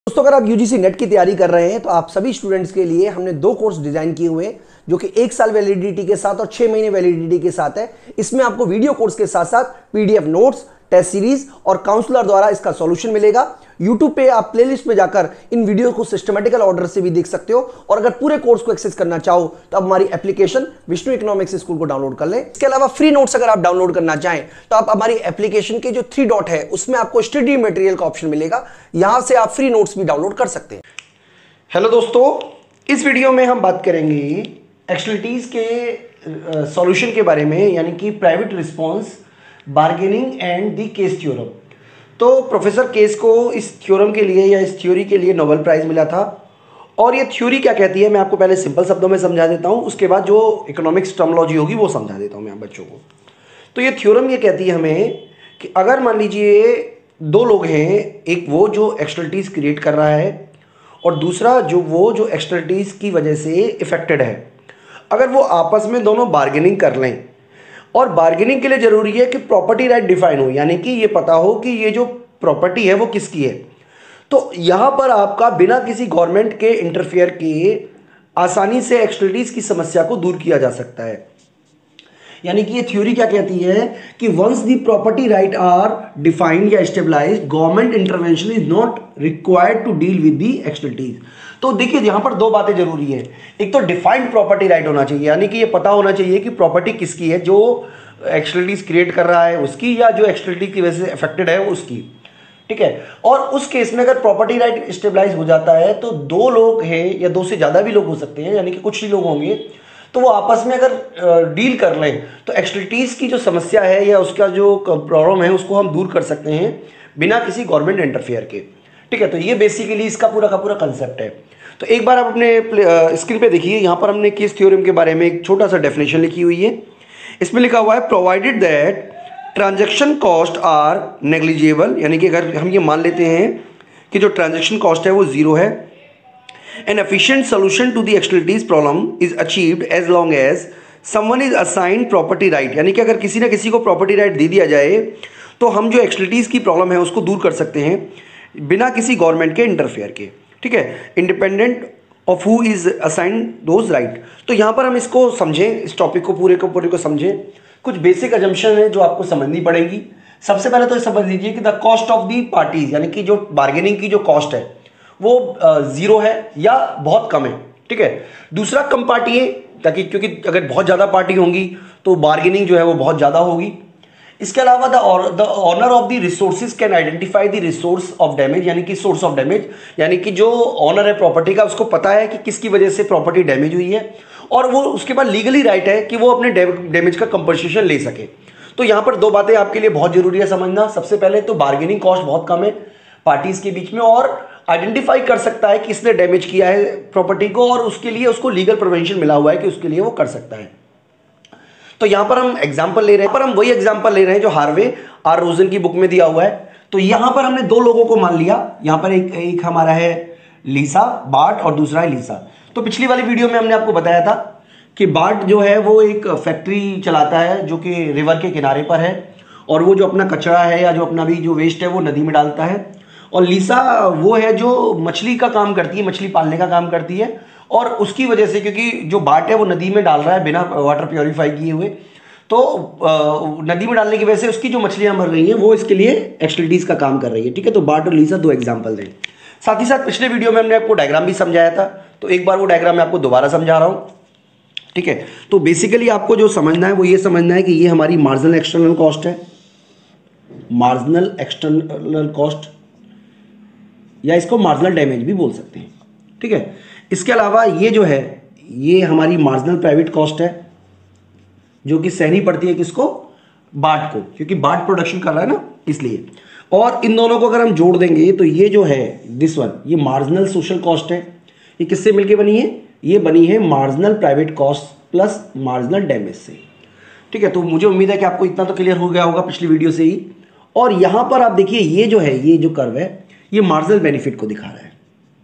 दोस्तों अगर आप यूजीसी नेट की तैयारी कर रहे हैं तो आप सभी स्टूडेंट्स के लिए हमने दो कोर्स डिजाइन किए हुए हैं जो कि 1 साल वैलिडिटी के साथ और 6 महीने वैलिडिटी के साथ है। इसमें आपको वीडियो कोर्स के साथ साथ पीडीएफ नोट्स, टेस्ट सीरीज और काउंसलर द्वारा इसका सॉल्यूशन मिलेगा। यूट्यूब पे आप प्लेलिस्ट में जाकर इन वीडियो को सिस्टमेटिकल ऑर्डर से भी देख सकते हो और अगर पूरे कोर्स को एक्सेस करना चाहो तो आप हमारी एप्लीकेशन विष्णु इकोनॉमिक्स स्कूल को डाउनलोड कर लें। इसके अलावा फ्री नोट्स अगर आप डाउनलोड करना चाहें तो आप हमारी एप्लीकेशन के जो 3 डॉट है उसमें आपको स्टडी मटेरियल का ऑप्शन मिलेगा, यहां से आप फ्री नोट्स भी डाउनलोड कर सकते हैं। हेलो दोस्तों, इस वीडियो में हम बात करेंगे एक्सटर्नलिटीज के सॉल्यूशन के बारे में, यानी कि private response, bargaining and the Coase theorem. तो प्रोफेसर केस को इस थ्योरम के लिए या इस थ्योरी के लिए नोबेल प्राइज मिला था। और ये थ्योरी क्या कहती है मैं आपको पहले सिंपल शब्दों में समझा देता हूँ, उसके बाद जो इकोनॉमिक्स टर्मिनोलॉजी होगी वो समझा देता हूँ मैं आप बच्चों को। तो ये थ्योरम ये कहती है हमें कि अगर मान लीजिए दो लोग हैं, एक वो जो एक्सटर्नलिटीज क्रिएट कर रहा है और दूसरा जो एक्सटर्नलिटीज की वजह से इफेक्टेड है, अगर वो आपस में दोनों बार्गेनिंग कर लें, और बार्गेनिंग के लिए जरूरी है कि प्रॉपर्टी राइट डिफाइन हो, यानी कि ये पता हो कि ये जो प्रॉपर्टी है वो किसकी है। तो यहां पर आपका बिना किसी गवर्नमेंट के इंटरफेयर के आसानी से एक्सटर्नलिटीज की समस्या को दूर किया जा सकता है। यानी कि ये थ्योरी क्या कहती है कि once the property right are defined या stabilised, government intervention is not required to deal with the externalities. तो देखिए यहां पर दो बातें जरूरी है। एक तो डिफाइंड प्रॉपर्टी राइट होना चाहिए, यानी कि ये पता होना चाहिए कि प्रॉपर्टी किसकी है, जो एक्सटर्नलिटीज क्रिएट कर रहा है उसकी या जो एक्सटर्नलिटी की वजह से अफेक्टेड है उसकी। ठीक है, और उस केस में अगर प्रॉपर्टी राइट स्टेबलाइज हो जाता है तो दो लोग हैं या दो से ज्यादा भी लोग हो सकते हैं, यानी कि कुछ ही लोग होंगे, तो वो आपस में अगर डील कर लें तो एक्सटर्नलिटीज की जो समस्या है या उसका जो प्रॉब्लम है उसको हम दूर कर सकते हैं बिना किसी गवर्नमेंट इंटरफेयर के। ठीक है, तो ये बेसिकली इसका पूरा का पूरा कंसेप्ट है। तो एक बार आप अपने स्क्रीन पे देखिए, यहाँ पर हमने केस थ्योरम के बारे में एक छोटा सा डेफिनेशन लिखी हुई है। इसमें लिखा हुआ है provided that transaction cost are negligible, यानी कि अगर हम ये मान लेते हैं कि जो ट्रांजैक्शन कॉस्ट है वो जीरो है, an efficient solution to the externalities problem is achieved as long as someone is assigned property right, यानी कि अगर किसी ना किसी को प्रॉपर्टी राइट दे दिया जाए तो हम जो एक्सटर्नलिटीज की प्रॉब्लम है उसको दूर कर सकते हैं बिना किसी गवर्नमेंट के इंटरफेयर के। ठीक है, independent of who is assigned those right. तो यहाँ पर हम इसको समझें, इस टॉपिक को पूरे को समझें। कुछ बेसिक अजम्पशन है जो आपको समझनी पड़ेंगी। सबसे पहले तो समझ लीजिए कि the cost of the parties, यानी कि जो बार्गेनिंग की जो कॉस्ट है वो जीरो है या बहुत कम है। ठीक है, दूसरा कम पार्टी है, ताकि क्योंकि अगर बहुत ज़्यादा पार्टी होंगी तो बार्गेनिंग जो है वो बहुत ज़्यादा होगी। इसके अलावा the owner of the resources can identify the resource of damage, यानी कि सोर्स ऑफ डैमेज, यानी कि जो ऑनर है प्रॉपर्टी का उसको पता है कि किसकी वजह से प्रॉपर्टी डैमेज हुई है और वो उसके बाद लीगली राइट है कि वो अपने डैमेज का कंपनसेशन ले सके। तो यहाँ पर दो बातें आपके लिए बहुत जरूरी है समझना। सबसे पहले तो बार्गेनिंग कॉस्ट बहुत कम है पार्टीज के बीच में, और आइडेंटिफाई कर सकता है कि इसने डैमेज किया है प्रॉपर्टी को और उसके लिए उसको लीगल प्रिवेंशन मिला हुआ है कि उसके लिए वो कर सकता है। तो यहां पर हम एग्जांपल ले रहे हैं, वही एग्जांपल ले रहे हैं जो हार्वे आर रोजन की बुक में दिया हुआ है। तो यहां पर हमने दो लोगों को मान लिया, यहां पर एक हमारा है लीसा बार्ट और दूसरा है लीसा। तो पिछली वाली वीडियो में हमने आपको बताया था कि बार्ट जो है वो एक फैक्ट्री चलाता है जो कि रिवर के किनारे पर है, और वो जो अपना कचरा है या जो अपना भी जो वेस्ट है वो नदी में डालता है। और लीसा वो है जो मछली का काम करती है, मछली पालने का काम करती है, और उसकी वजह से क्योंकि जो बाट है वो नदी में डाल रहा है बिना वाटर प्योरीफाई किए हुए, तो नदी में डालने की वजह से उसकी जो मछलियां मर रही हैं वो इसके लिए एक्सटर्नलिटीज का काम कर रही है। ठीक है, तो बाट और लीसा दो एग्जाम्पल दें। साथ ही साथ पिछले वीडियो में हमने आपको डायग्राम भी समझाया था, तो एक बार वो डायग्राम मैं आपको दोबारा समझा रहा हूँ। ठीक है, तो बेसिकली आपको जो समझना है वो ये समझना है कि ये हमारी मार्जिनल एक्सटर्नल कॉस्ट है, मार्जिनल एक्सटर्नल कॉस्ट, या इसको मार्जिनल डैमेज भी बोल सकते हैं। ठीक है, इसके अलावा ये जो है ये हमारी मार्जिनल प्राइवेट कॉस्ट है जो कि सहनी पड़ती है किसको, बाट को, क्योंकि बाट प्रोडक्शन कर रहा है ना इसलिए। और इन दोनों को अगर हम जोड़ देंगे तो ये जो है दिस वन, ये मार्जिनल सोशल कॉस्ट है। ये किससे मिलके बनी है, ये बनी है marginal private cost plus marginal damage से। ठीक है, तो मुझे उम्मीद है कि आपको इतना तो क्लियर हो गया होगा पिछली वीडियो से ही। और यहां पर आप देखिए ये जो है, ये जो कर्व है ये मार्जिनल बेनिफिट को दिखा रहा है।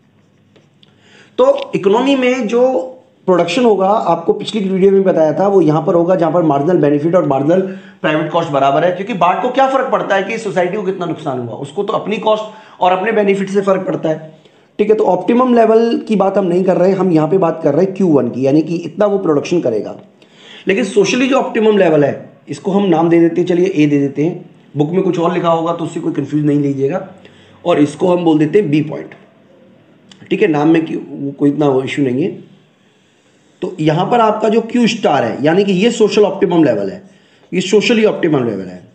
तो इकोनॉमी में जो प्रोडक्शन होगा, आपको पिछली वीडियो में बताया था, वो यहां पर होगा जहां पर मार्जिनल बेनिफिट और मार्जिनल प्राइवेट कॉस्ट बराबर है। क्योंकि बाट को क्या फर्क पड़ता है कि सोसाइटी को कितना नुकसान हुआ, उसको तो अपनी कॉस्ट और अपने बेनिफिट से फर्क पड़ता है। ठीक है। तो ऑप्टिमम लेवल की बात हम नहीं कर रहे हैं, हम यहाँ पे बात कर रहे हैं Q1 की, यानी कि इतना वो प्रोडक्शन करेगा। लेकिन सोशली जो ऑप्टिमम लेवल है इसको हम नाम दे देते हैं, चलिए A दे देते हैं, बुक में कुछ और लिखा होगा तो उससे कोई कंफ्यूज नहीं लीजिएगा, और इसको हम बोल देते हैं B पॉइंट। ठीक है, नाम में कोई इतना वो इश्यू नहीं है। तो यहाँ पर आपका जो Q स्टार है, यानी कि ये सोशल ऑप्टिमम लेवल है, ये सोशली ऑप्टिमम लेवल है,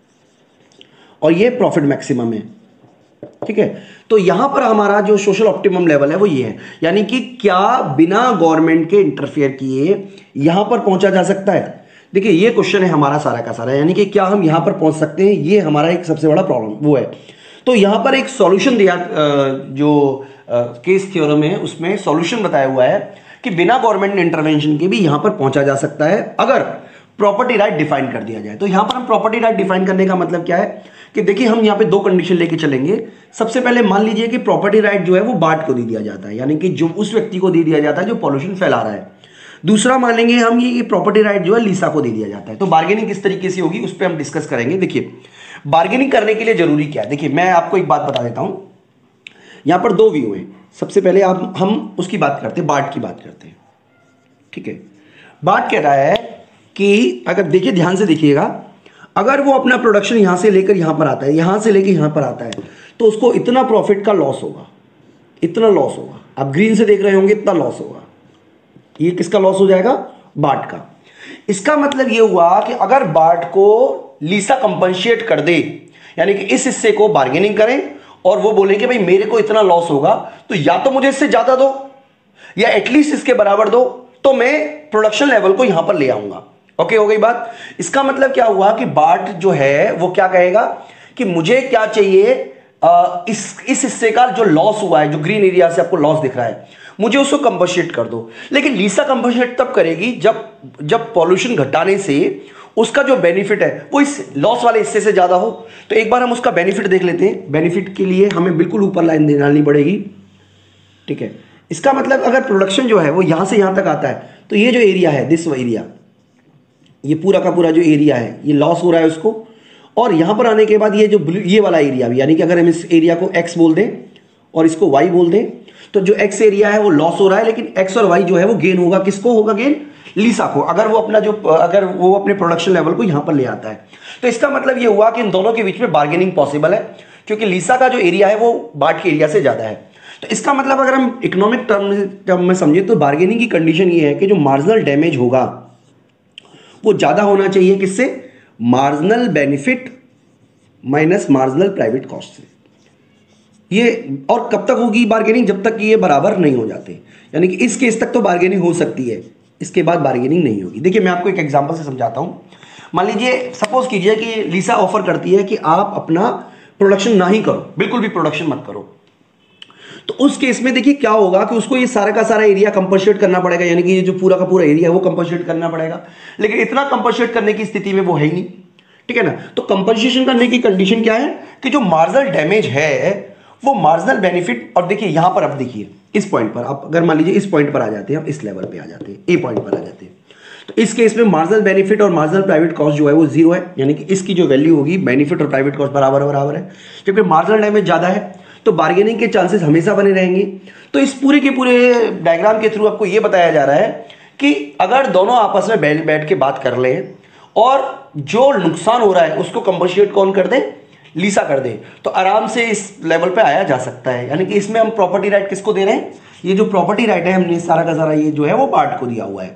और ये प्रॉफिट मैक्सिमम है। ठीक है, तो यहां पर हमारा जो सोशल ऑप्टिमम लेवल है वो ये है, यानी कि क्या बिना गवर्नमेंट के इंटरफेयर किए यहां पर पहुंचा जा सकता है। देखिए ये क्वेश्चन है हमारा सारा का सारा, यानी कि क्या हम यहां पर पहुंच सकते हैं, ये हमारा एक सबसे बड़ा प्रॉब्लम वो है। तो यहां पर एक सॉल्यूशन दिया, जो केस थ्योरम है उसमें सॉल्यूशन बताया हुआ है कि बिना गवर्नमेंट इंटरवेंशन के भी यहां पर पहुंचा जा सकता है अगर प्रॉपर्टी राइट डिफाइन कर दिया जाए। तो यहां पर हम प्रॉपर्टी राइट डिफाइन करने का मतलब क्या है कि देखिए हम यहां पे दो कंडीशन लेके चलेंगे। सबसे पहले मान लीजिए कि प्रॉपर्टी राइट जो है वो बार्ट को दे दिया जाता है, यानी कि जो उस व्यक्ति को दे दिया जाता है जो पॉल्यूशन फैला रहा है। दूसरा मान लेंगे हम ये प्रॉपर्टी राइट जो है लीसा को दे दिया जाता है। तो बार्गेनिंग किस तरीके से होगी उस पर हम डिस्कस करेंगे। देखिए बार्गेनिंग करने के लिए जरूरी क्या है, देखिए मैं आपको एक बात बता देता हूं। यहां पर दो व्यू है, सबसे पहले हम उसकी बात करते हैं, बार्ट की बात करते हैं। ठीक है, बार्ट कह रहा है कि अगर देखिए ध्यान से देखिएगा, अगर वो अपना प्रोडक्शन यहां से लेकर यहां पर आता है, यहां से लेकर यहां पर आता है, तो उसको इतना प्रॉफिट का लॉस होगा, इतना लॉस होगा। आप ग्रीन से देख रहे होंगे, इतना लॉस होगा। ये किसका लॉस हो जाएगा, बार्ट का। इसका मतलब ये हुआ कि अगर बार्ट को लीसा कंपनसेट कर दे, यानी कि इस हिस्से को बार्गेनिंग करें और वो बोले कि भाई मेरे को इतना लॉस होगा तो या तो मुझे इससे ज्यादा दो या एटलीस्ट इसके बराबर दो, तो मैं प्रोडक्शन लेवल को यहां पर ले आऊंगा। ओके, हो गई बात। इसका मतलब क्या हुआ कि बार्ट जो है वो क्या कहेगा कि मुझे क्या चाहिए, इस हिस्से का जो लॉस हुआ है, जो ग्रीन एरिया से आपको लॉस दिख रहा है, मुझे उसको कंपनसेट कर दो। लेकिन लीसा कंपनसेट तब करेगी जब पॉल्यूशन घटाने से उसका जो बेनिफिट है वो इस लॉस वाले हिस्से से ज्यादा हो। तो एक बार हम उसका बेनिफिट देख लेते हैं। बेनिफिट के लिए हमें बिल्कुल ऊपर लाइन डालनी पड़ेगी। ठीक है, इसका मतलब अगर प्रोडक्शन जो है वो यहां से यहां तक आता है, तो ये जो एरिया है, दिस एरिया, ये पूरा का पूरा जो एरिया है ये लॉस हो रहा है उसको, और यहां पर आने के बाद ये जो ये वाला एरिया भी, यानी कि अगर हम इस एरिया को x बोल दें और इसको y बोल दें, तो जो x एरिया है वो लॉस हो रहा है, लेकिन x और y जो है वो गेन होगा। किसको होगा गेन, लीसा को, अगर वो अपने प्रोडक्शन लेवल को यहां पर ले आता है। तो इसका मतलब ये हुआ कि इन दोनों के बीच में बार्गेनिंग पॉसिबल है, क्योंकि लीसा का जो एरिया है वो बार्ट के एरिया से ज्यादा है। तो इसका मतलब अगर हम इकोनॉमिक टर्म में समझे तो बार्गेनिंग की कंडीशन ये है कि जो मार्जिनल डैमेज होगा वो ज्यादा होना चाहिए किससे, marginal benefit minus marginal private cost से। ये और कब तक होगी बार्गेनिंग, जब तक ये बराबर नहीं हो जाते, यानी कि इस केस तक तो बार्गेनिंग हो सकती है, इसके बाद बार्गेनिंग नहीं होगी। देखिए मैं आपको एक एग्जांपल से समझाता हूं। मान लीजिए सपोज कीजिए कि लीसा ऑफर करती है कि आप अपना प्रोडक्शन ना ही करो, बिल्कुल भी प्रोडक्शन मत करो। तो उस केस में देखिए क्या होगा कि उसको ये सारा का सारा एरिया कंपनसेट करना पड़ेगा, यानी कि ये जो पूरा का पूरा एरिया है वो कंपनसेट करना पड़ेगा। लेकिन इतना कंपनसेट करने की स्थिति में वो है ही नहीं। ठीक है ना, तो कंपनसेशन करने की कंडीशन क्या है कि जो मार्जिनल डैमेज है वो मार्जिनल बेनिफिट, और देखिए यहां पर, अब देखिए इस पॉइंट पर आप अगर मान लीजिए इस पॉइंट पर आ जाते हैं, आप इस लेवल पे आ जाते हैं, ए पॉइंट पर आ जाते हैं, तो इस केस में मार्जिनल बेनिफिट और मार्जिनल प्राइवेट कॉस्ट जो है वो जीरो है, यानी कि इसकी जो वैल्यू होगी बेनिफिट और प्राइवेट कॉस्ट बराबर है। जबकि मार्जिनल डैमेज ज्यादा है तो बार्गेनिंग के चांसेस हमेशा बने रहेंगे। तो इस पूरे के पूरे डायग्राम के थ्रू आपको यह बताया जा रहा है कि अगर दोनों आपस में बैठ के बात कर लें और जो नुकसान हो रहा है उसको कंपनसेट कौन कर दे, लीसा कर दे, तो आराम से इस लेवल पे आया जा सकता है। यानी कि इसमें हम प्रॉपर्टी राइट किसको दे रहे हैं, ये जो प्रॉपर्टी राइट है हमने सारा का सारा ये जो है वो बार्ट को दिया हुआ है।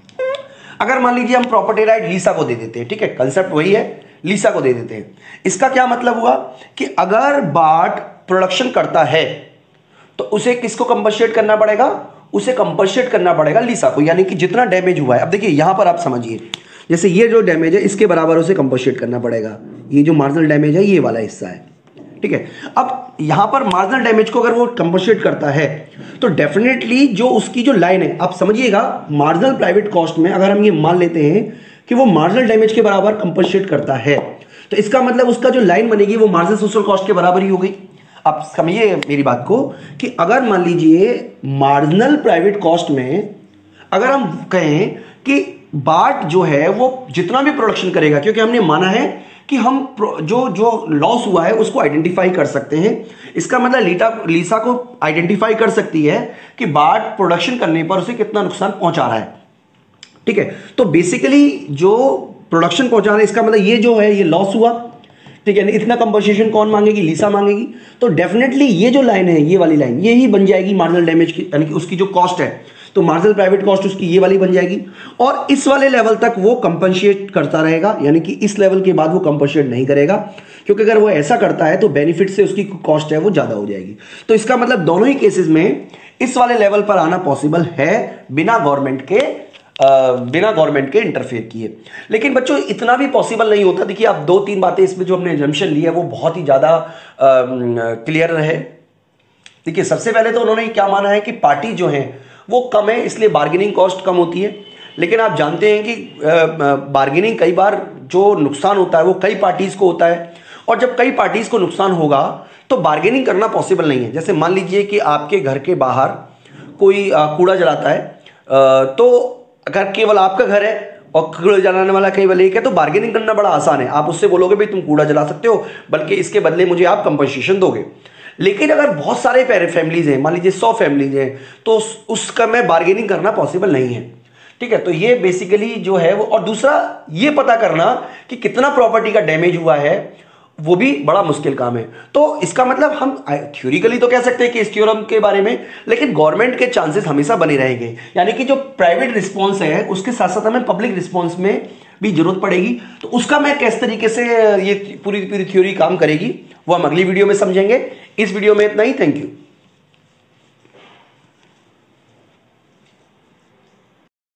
अगर मान लीजिए हम प्रॉपर्टी राइट लीसा को दे देते हैं, ठीक है, कंसेप्ट वही है, लीसा को दे देते हैं। इसका क्या मतलब हुआ कि अगर बार्ट प्रोडक्शन करता है तो उसे किसको कंपनसेट करना पड़ेगा, उसे कंपनसेट करना पड़ेगा लीसा को, यानी कि जितना डैमेज हुआ है। अब देखिए यहां पर आप समझिए, जैसे ये जो डैमेज है इसके बराबर उसे कंपनसेट करना पड़ेगा। ये जो मार्जिनल डैमेज है ये वाला हिस्सा है, ठीक है। अब यहां पर मार्जिनल डैमेज को अगर वो कंपनसेट करता है तो डेफिनेटली जो उसकी जो लाइन है, आप समझिएगा मार्जिनल प्राइवेट कॉस्ट में अगर हम ये मान लेते हैं कि वो मार्जिनल डैमेज के बराबर कंपनसेट करता है, तो इसका मतलब उसका जो लाइन बनेगी वो मार्जिनल सोशल कॉस्ट के बराबर ही हो गई। आप समझिए मेरी बात को कि अगर मान लीजिए मार्जिनल प्राइवेट कॉस्ट में अगर हम कहें कि बार्ट जो है वो जितना भी प्रोडक्शन करेगा, क्योंकि हमने माना है कि हम जो जो लॉस हुआ है उसको आइडेंटिफाई कर सकते हैं। इसका मतलब लीसा को आइडेंटिफाई कर सकती है कि बार्ट प्रोडक्शन करने पर उसे कितना नुकसान पहुंचा रहा है। ठीक है, तो बेसिकली जो प्रोडक्शन पहुंचा रहा है इसका मतलब ये जो है ये लॉस हुआ। ठीक है, इतना कंपनसेशन कौन मांगेगी? लीसा मांगेगी। तो डेफिनेटली ये जो लाइन है, ये वाली लाइन, ये ही बन जाएगी मार्जिनल डैमेज की, यानी कि उसकी जो कॉस्ट है, तो मार्जिनल प्राइवेट कॉस्ट उसकी ये वाली बन जाएगी। और इस वाले लेवल तक वो कंपनसेट करता रहेगा, यानी कि इस लेवल के बाद वो कंपनसेट नहीं करेगा, क्योंकि अगर वो ऐसा करता है तो बेनिफिट से उसकी कॉस्ट है वो ज्यादा हो जाएगी। तो इसका मतलब दोनों ही केसेस में इस वाले लेवल पर आना पॉसिबल है बिना गवर्नमेंट के इंटरफेयर किए। लेकिन बच्चों इतना भी पॉसिबल नहीं होता। देखिए, आप 2-3 बातें इसमें जो हमने एजम्पशन ली है वो बहुत ही ज्यादा क्लियर रहे। देखिए, सबसे पहले तो उन्होंने क्या माना है कि पार्टी जो है वो कम है, इसलिए बार्गेनिंग कॉस्ट कम होती है। लेकिन आप जानते हैं कि बार्गेनिंग कई बार जो नुकसान होता है वो कई पार्टीज को होता है, और जब कई पार्टीज को नुकसान होगा तो बार्गेनिंग करना पॉसिबल नहीं है। जैसे मान लीजिए कि आपके घर के बाहर कोई कूड़ा जलाता है, तो अगर केवल आपका घर है और कूड़ा जलाने वाला केवल एक है, तो बार्गेनिंग करना बड़ा आसान है। आप उससे बोलोगे भाई तुम कूड़ा जला सकते हो, बल्कि इसके बदले मुझे आप कंपनसेशन दोगे। लेकिन अगर बहुत सारे फैमिलीज हैं, मान लीजिए 100 फैमिलीज हैं, तो उसका में बार्गेनिंग करना पॉसिबल नहीं है। ठीक है, तो ये बेसिकली जो है वो, और दूसरा ये पता करना कि कितना प्रॉपर्टी का डैमेज हुआ है वो भी बड़ा मुश्किल काम है। तो इसका मतलब हम थ्योरिकली तो कह सकते हैं कि इस थ्योरम के बारे में, लेकिन गवर्नमेंट के चांसेस हमेशा बने रहेंगे। यानी कि जो प्राइवेट रिस्पॉन्स है उसके साथ साथ हमें पब्लिक रिस्पॉन्स में भी जरूरत पड़ेगी। तो उसका मैं किस तरीके से ये पूरी थ्योरी काम करेगी वो हम अगली वीडियो में समझेंगे। इस वीडियो में इतना ही। Thank you.